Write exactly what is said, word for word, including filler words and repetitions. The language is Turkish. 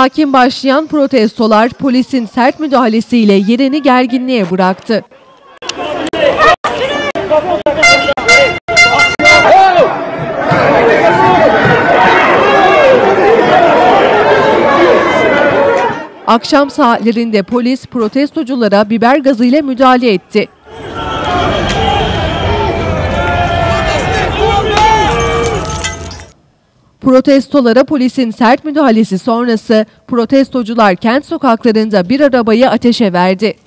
Sakin başlayan protestolar polisin sert müdahalesiyle yerini gerginliğe bıraktı. Akşam saatlerinde polis protestoculara biber gazıyla müdahale etti. Protestolara polisin sert müdahalesi sonrası protestocular kent sokaklarında bir arabayı ateşe verdi.